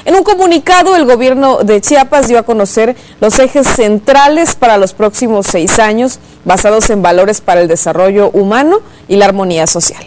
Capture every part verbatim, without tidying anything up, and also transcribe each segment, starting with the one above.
En un comunicado, el gobierno de Chiapas dio a conocer los ejes centrales para los próximos seis años, basados en valores para el desarrollo humano y la armonía social.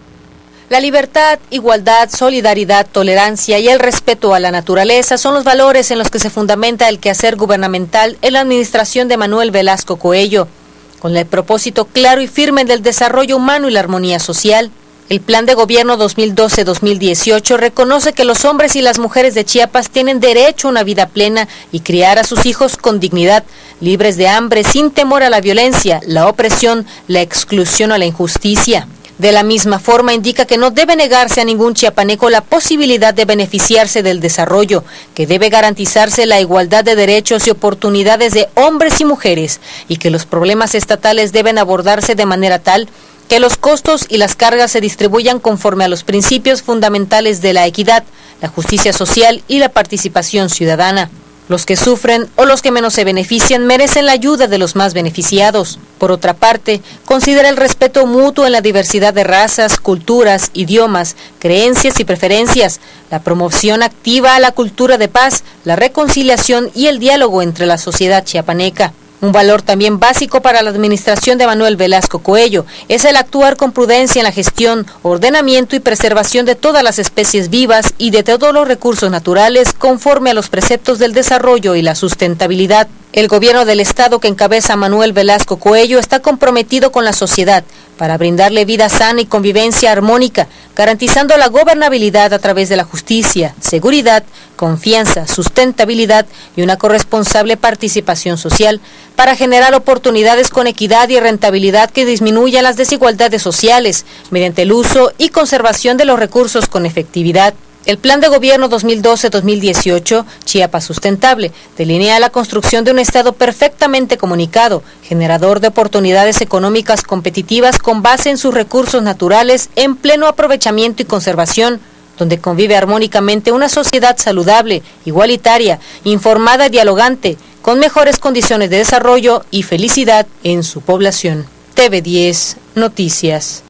La libertad, igualdad, solidaridad, tolerancia y el respeto a la naturaleza son los valores en los que se fundamenta el quehacer gubernamental en la administración de Manuel Velasco Coello, con el propósito claro y firme del desarrollo humano y la armonía social. El Plan de Gobierno dos mil doce a dos mil dieciocho reconoce que los hombres y las mujeres de Chiapas tienen derecho a una vida plena y criar a sus hijos con dignidad, libres de hambre, sin temor a la violencia, la opresión, la exclusión o la injusticia. De la misma forma, indica que no debe negarse a ningún chiapaneco la posibilidad de beneficiarse del desarrollo, que debe garantizarse la igualdad de derechos y oportunidades de hombres y mujeres, y que los problemas estatales deben abordarse de manera tal que los costos y las cargas se distribuyan conforme a los principios fundamentales de la equidad, la justicia social y la participación ciudadana. Los que sufren o los que menos se benefician merecen la ayuda de los más beneficiados. Por otra parte, considera el respeto mutuo en la diversidad de razas, culturas, idiomas, creencias y preferencias, la promoción activa a la cultura de paz, la reconciliación y el diálogo entre la sociedad chiapaneca. Un valor también básico para la administración de Manuel Velasco Coello es el actuar con prudencia en la gestión, ordenamiento y preservación de todas las especies vivas y de todos los recursos naturales conforme a los preceptos del desarrollo y la sustentabilidad. El gobierno del estado que encabeza Manuel Velasco Coello está comprometido con la sociedad para brindarle vida sana y convivencia armónica, garantizando la gobernabilidad a través de la justicia, seguridad, confianza, sustentabilidad y una corresponsable participación social para generar oportunidades con equidad y rentabilidad que disminuyan las desigualdades sociales mediante el uso y conservación de los recursos con efectividad. El Plan de Gobierno dos mil doce a dos mil dieciocho, Chiapas Sustentable, delinea la construcción de un Estado perfectamente comunicado, generador de oportunidades económicas competitivas con base en sus recursos naturales en pleno aprovechamiento y conservación, donde convive armónicamente una sociedad saludable, igualitaria, informada y dialogante, con mejores condiciones de desarrollo y felicidad en su población. T V diez Noticias.